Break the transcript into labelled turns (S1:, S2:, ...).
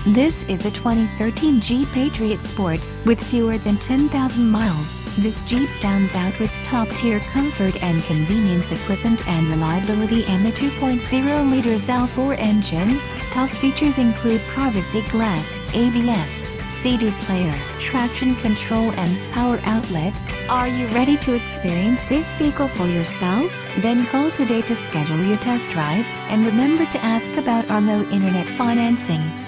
S1: This is a 2013 Jeep Patriot Sport, with fewer than 10,000 miles. This Jeep stands out with top-tier comfort and convenience, equipment and reliability, and a 2.0-liter L4 engine. Top features include privacy glass, ABS, CD player, traction control and power outlet. Are you ready to experience this vehicle for yourself? Then call today to schedule your test drive, and remember to ask about our low internet financing.